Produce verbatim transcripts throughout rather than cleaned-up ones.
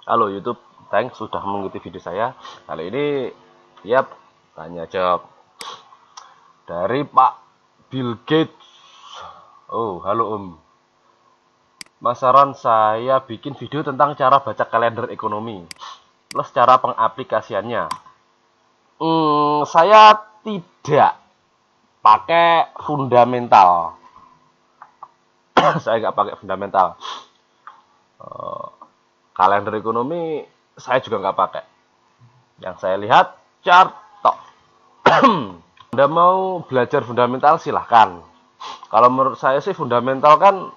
Halo YouTube, thanks sudah mengikuti video saya. Kali ini, yap, tanya jawab dari Pak Bill Gates. Oh, halo Om. Mas saran saya bikin video tentang cara baca kalender ekonomi, plus cara pengaplikasiannya. Hmm, saya tidak pakai fundamental. Saya nggak pakai fundamental. Eh, kalender ekonomi saya juga nggak pakai. Yang saya lihat chart tok. Anda mau belajar fundamental silahkan. Kalau menurut saya sih fundamental kan,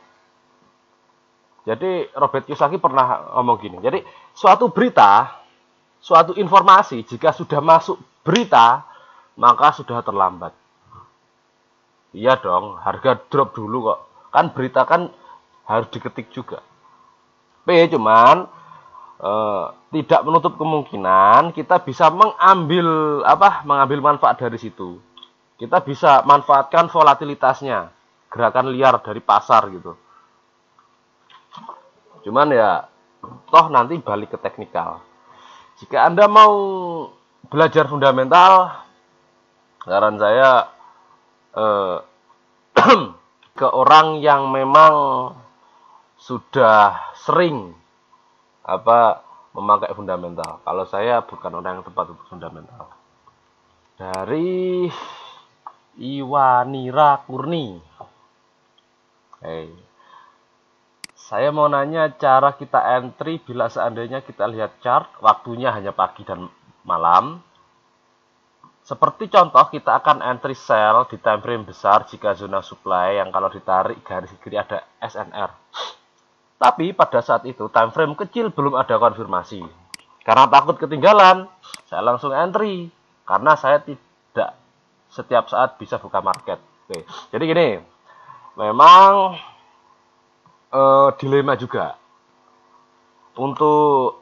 jadi Robert Kiyosaki pernah ngomong gini. Jadi suatu berita, suatu informasi jika sudah masuk berita maka sudah terlambat. Iya dong, harga drop dulu kok. Kan berita kan harus diketik juga. P cuman eh, tidak menutup kemungkinan kita bisa mengambil apa? Mengambil manfaat dari situ. Kita bisa manfaatkan volatilitasnya, gerakan liar dari pasar gitu. Cuman ya toh nanti balik ke teknikal. Jika Anda mau belajar fundamental, saran saya eh, ke orang yang memang sudah sering apa memakai fundamental. Kalau saya bukan orang yang tepat untuk fundamental. Dari Iwanira Kurni. Hey. Saya mau nanya cara kita entry bila seandainya kita lihat chart, waktunya hanya pagi dan malam. Seperti contoh, kita akan entry sell di time frame besar jika zona supply yang kalau ditarik garis kiri ada S N R. Tapi pada saat itu time frame kecil belum ada konfirmasi. Karena takut ketinggalan, saya langsung entry. Karena saya tidak setiap saat bisa buka market. Oke. Jadi gini, memang eh, dilema juga. Untuk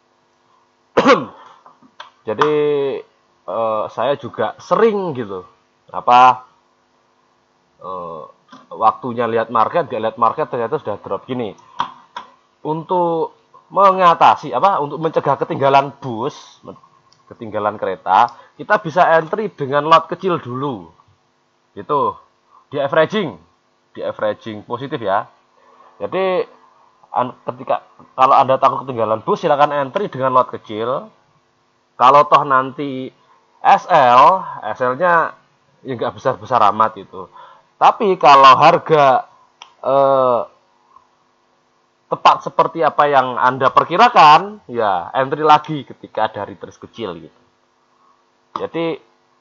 jadi eh, saya juga sering gitu apa eh, waktunya lihat market, gak lihat market ternyata sudah drop gini. Untuk mengatasi apa untuk mencegah ketinggalan bus, ketinggalan kereta, kita bisa entry dengan lot kecil dulu gitu, di averaging di averaging positif ya. Jadi ketika kalau Anda takut ketinggalan bus, silakan entry dengan lot kecil. Kalau toh nanti S L, S L-nya ya nggak besar-besar amat itu. Tapi kalau harga eh, tepat seperti apa yang Anda perkirakan, ya entry lagi ketika ada retrace kecil gitu. Jadi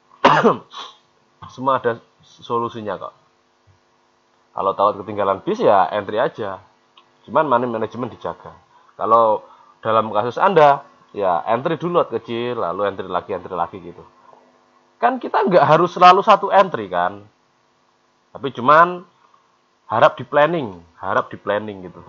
semua ada solusinya kok. Kalau takut ketinggalan bis ya entry aja. Cuman money management dijaga. Kalau dalam kasus Anda, ya entry dulu lot kecil, lalu entry lagi, entry lagi gitu. Kan kita nggak harus selalu satu entry kan. Tapi cuman harap di planning, harap di planning gitu.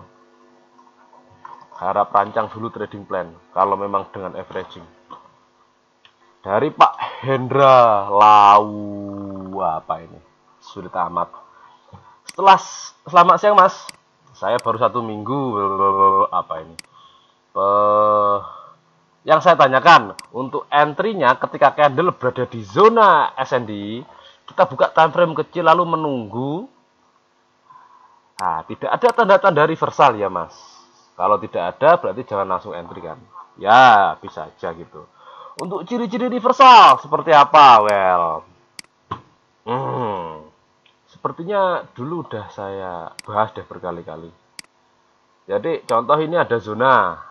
Harap rancang dulu trading plan kalau memang dengan averaging. Dari Pak Hendra Lau, apa ini? Sulit amat. Setelah selamat siang Mas. Saya baru satu minggu apa ini? Pe, yang saya tanyakan untuk entry-nya ketika candle berada di zona S and D, kita buka time frame kecil lalu menunggu. Nah, tidak ada tanda-tanda reversal ya Mas. Kalau tidak ada berarti jangan langsung entry kan. Ya, bisa aja gitu. Untuk ciri-ciri reversal seperti apa? Well, hmm, sepertinya dulu udah saya bahas deh berkali-kali. Jadi contoh ini ada zona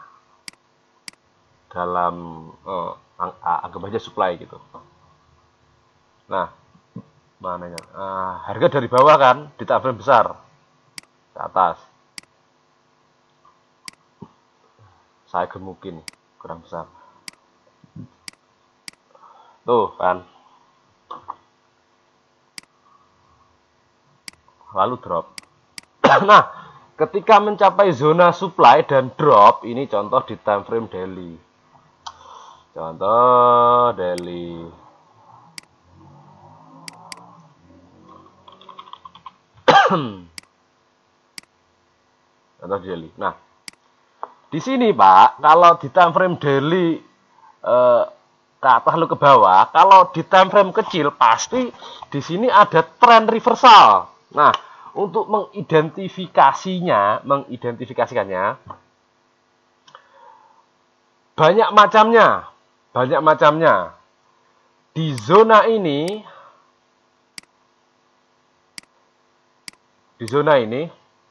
dalam oh, anggap aja supply gitu. Nah, mananya? Uh, harga dari bawah kan di time frame besar ke atas. Saya gemukin kurang besar. Tuh kan. Lalu drop. Nah, ketika mencapai zona supply dan drop, ini contoh di time frame daily. Contoh daily. Contoh daily. Nah, Di sini Pak, kalau di time frame daily eh, ke atas lalu ke bawah, kalau di time frame kecil pasti di sini ada tren reversal. Nah, untuk mengidentifikasinya, mengidentifikasikannya banyak macamnya, banyak macamnya. Di zona ini, di zona ini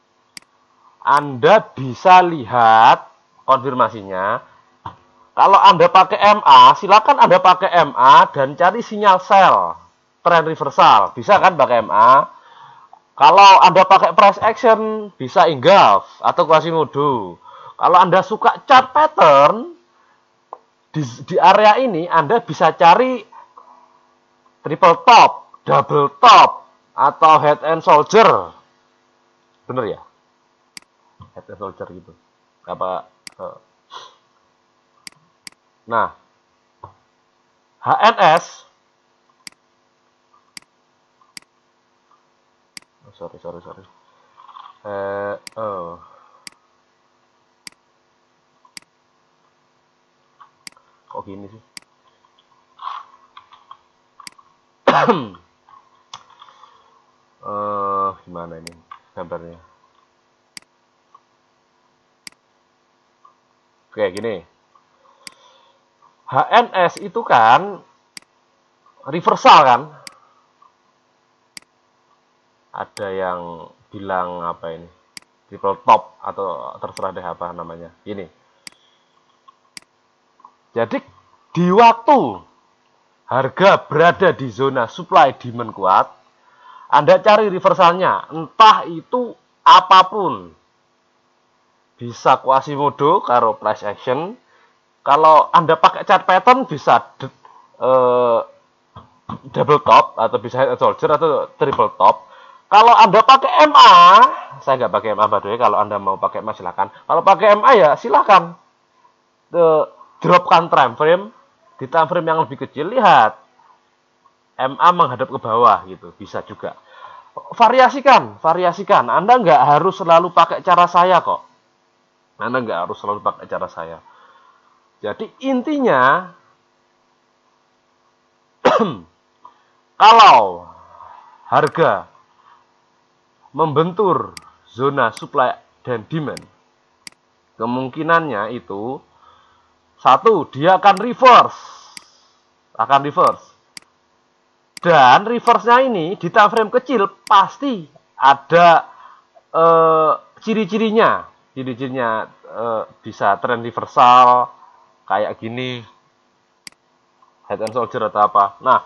Anda bisa lihat konfirmasinya. Kalau Anda pakai M A, silakan Anda pakai M A dan cari sinyal sell, trend reversal. Bisa kan pakai M A? Kalau Anda pakai price action, bisa engulf atau Quasimodo. Kalau Anda suka chart pattern, di, di area ini Anda bisa cari triple top, double top, atau head and shoulder. Bener ya? Head and shoulder gitu. Apa? Uh, Nah, H N S, oh, sorry, sorry, sorry. Eh, oh. Kok gini sih? eh, gimana ini gambarnya? Oke, gini. H N S itu kan reversal kan? Ada yang bilang apa ini? Triple top atau terserah deh apa namanya. Ini. Jadi di waktu harga berada di zona supply demand kuat, Anda cari reversalnya, entah itu apapun. Bisa Quasimodo karo price action. Kalau Anda pakai chart pattern bisa uh, double top atau bisa head and shoulder atau triple top. Kalau Anda pakai M A, saya nggak pakai M A by the way. Kalau Anda mau pakai M A silakan. Kalau pakai M A ya silakan. The, dropkan time frame di time frame yang lebih kecil, lihat M A menghadap ke bawah gitu, bisa juga. Variasikan, variasikan. Anda nggak harus selalu pakai cara saya kok. Anda nggak harus selalu pakai cara saya. Jadi intinya, kalau harga membentur zona supply dan demand, kemungkinannya itu satu, dia akan reverse, akan reverse. Dan reverse-nya ini di time frame kecil pasti ada eh, ciri-cirinya, ciri-cirinya eh, bisa trend reversal kayak gini, head and shoulder atau apa. Nah,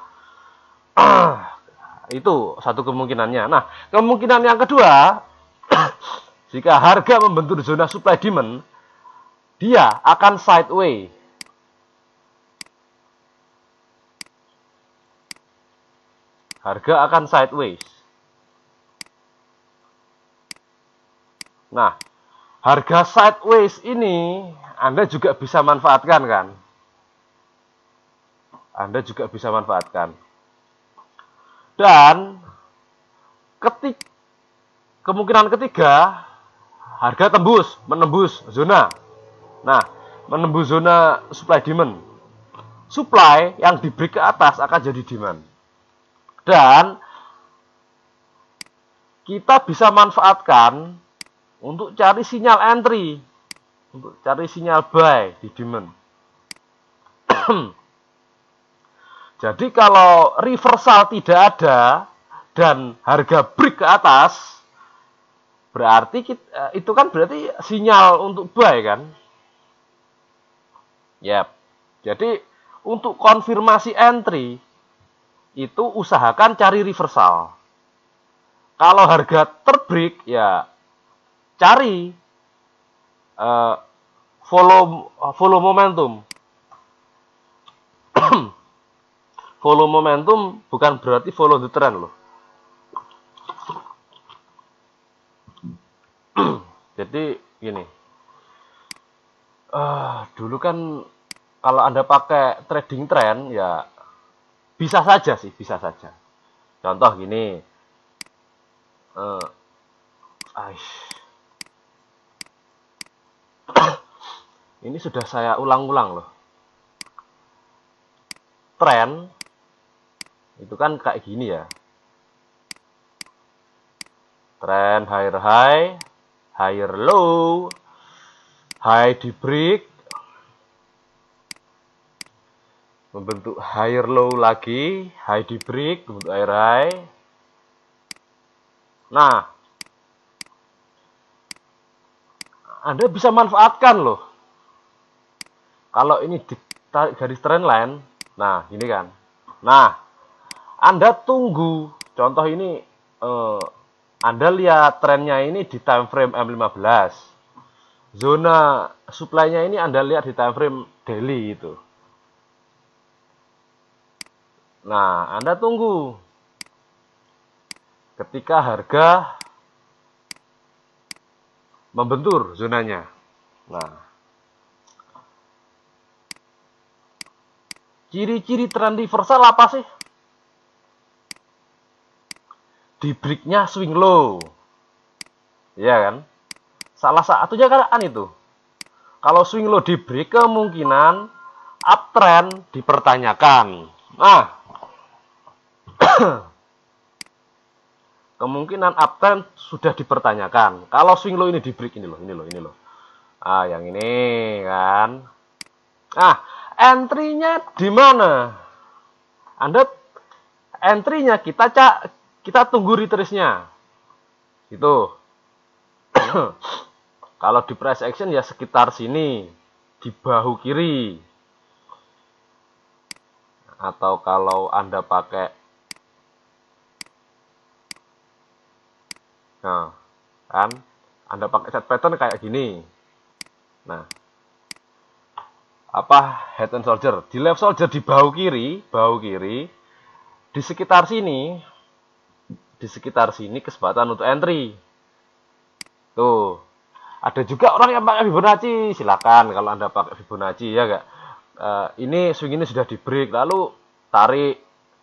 itu satu kemungkinannya. Nah, kemungkinan yang kedua, jika harga membentur zona supply demand, dia akan sideways. Harga akan sideways. Nah, harga sideways ini Anda juga bisa manfaatkan kan? Anda juga bisa manfaatkan. Dan ketik kemungkinan ketiga, harga tembus, menembus zona. Nah, menembus zona supply demand. Supply yang di break ke atas akan jadi demand. Dan kita bisa manfaatkan untuk cari sinyal entry, untuk cari sinyal buy di demand. Jadi kalau reversal tidak ada dan harga break ke atas, berarti kita, itu kan berarti sinyal untuk buy kan? Yap. Jadi untuk konfirmasi entry itu usahakan cari reversal. Kalau harga terbreak ya cari uh, follow follow momentum. Follow momentum bukan berarti follow the trend loh. Jadi gini, uh, dulu kan kalau Anda pakai trading trend ya bisa saja sih, bisa saja. Contoh gini, uh, aish. Ini sudah saya ulang-ulang loh. Tren itu kan kayak gini ya. Tren higher high, higher low, high di break, membentuk higher low lagi, high di break, membentuk higher high. Nah, Anda bisa manfaatkan loh. Kalau ini di garis trendline, nah gini kan. Nah, Anda tunggu. Contoh ini, eh, Anda lihat trennya ini di time frame M lima belas. Zona supply-nya ini Anda lihat di time frame daily itu. Nah, Anda tunggu. Ketika harga membentur zonanya. Nah, ciri-ciri tren reversal apa sih? Di break-nya swing low. Iya kan? Salah satunya kan itu. Kalau swing low di break, kemungkinan uptrend dipertanyakan. Nah, kemungkinan uptrend sudah dipertanyakan. Kalau swing low ini di break, ini loh, ini loh, ini loh. Ah, yang ini kan. Nah, entry-nya di mana? Anda entry-nya kita cak kita tunggu retrace-nya. Itu. Kalau di price action ya sekitar sini, di bahu kiri. Atau kalau Anda pakai, nah, kan, Anda pakai set pattern kayak gini. Nah, apa head and shoulder? Di left shoulder di bahu kiri, bahu kiri, di sekitar sini, di sekitar sini kesempatan untuk entry. Tuh. Ada juga orang yang pakai Fibonacci, silakan kalau Anda pakai Fibonacci ya enggak. Uh, ini swing ini sudah di break, lalu tarik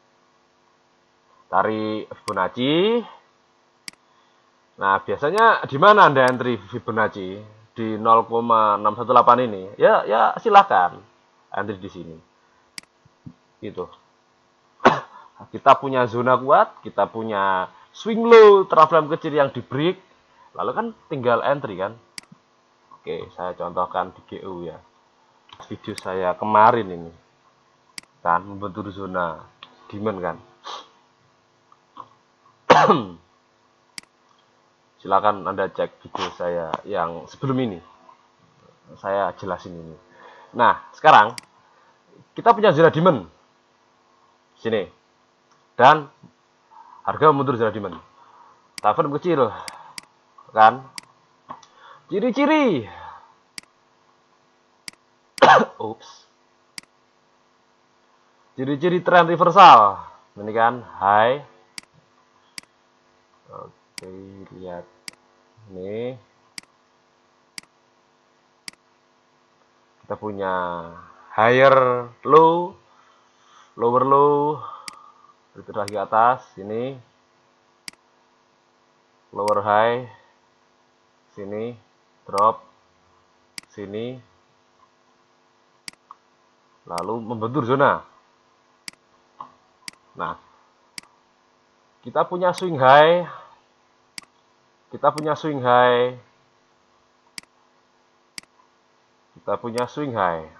tarik Fibonacci. Nah, biasanya di mana Anda entry Fibonacci? Di nol koma enam satu delapan ini. Ya, ya silakan entry di sini. Gitu. Kita punya zona kuat, kita punya swing low, trend kecil yang di break, lalu kan tinggal entry kan. Oke, saya contohkan di G U ya. Video saya kemarin ini kan membentur zona demand kan. Silakan Anda cek video saya yang sebelum ini. Saya jelasin ini. Nah, sekarang kita punya zona demand sini. Dan harga membentur zona demand. Time kecil kan. Ciri-ciri. Ups. Ciri-ciri tren reversal. Ini kan high. Oke, lihat. Ini. Kita punya higher low, lower low. Itu lagi ke atas, sini. Lower high. Sini, drop. Sini. Lalu membentur zona. Nah, kita punya swing high. Kita punya swing high. Kita punya swing high.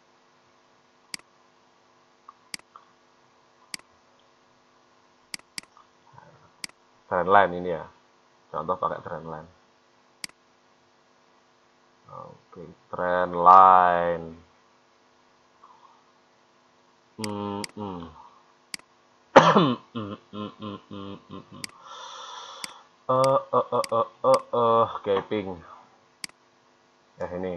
Trendline ini ya. Contoh pakai trendline. Oke, trendline. Hmm, hmm. Eh, eh, eh, eh, eh, eh, gaping. Ya ini.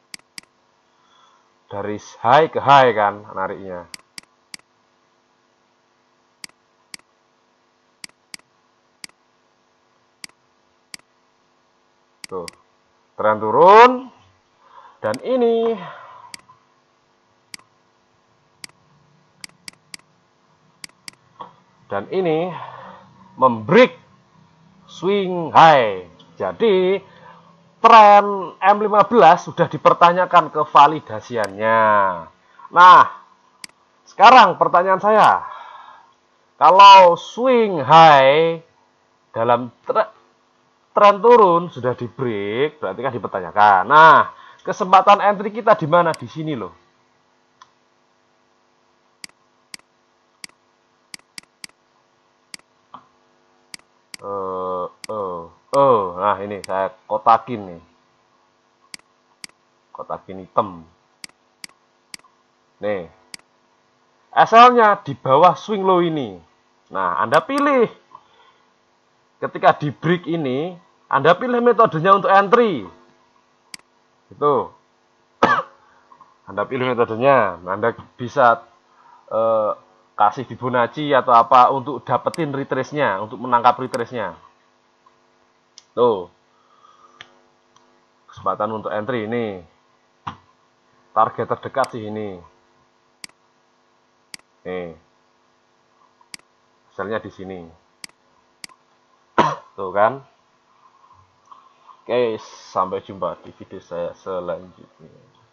Dari high ke high kan nariknya. Tuh. Tren turun. Dan ini dan ini membreak swing high. Jadi tren M lima belas sudah dipertanyakan kevalidasiannya. Nah, sekarang pertanyaan saya, kalau swing high dalam tre tren turun sudah di break, berarti kan dipertanyakan. Nah, kesempatan entry kita di mana? Di sini loh. Uh, uh, uh. Nah, ini saya kotakin nih. Kotakin hitam. Nih. S L-nya di bawah swing low ini. Nah, Anda pilih. Ketika di break ini, Anda pilih metodenya untuk entry. Itu. Anda pilih metodenya. Anda bisa eh, kasih Fibonacci atau apa untuk dapetin retrace-nya, untuk menangkap retrace-nya. Tuh. Kesempatan untuk entry ini. Target terdekat sih ini. Nih. Hasilnya di sini. Tuh kan. Oke, sampai jumpa di video saya selanjutnya.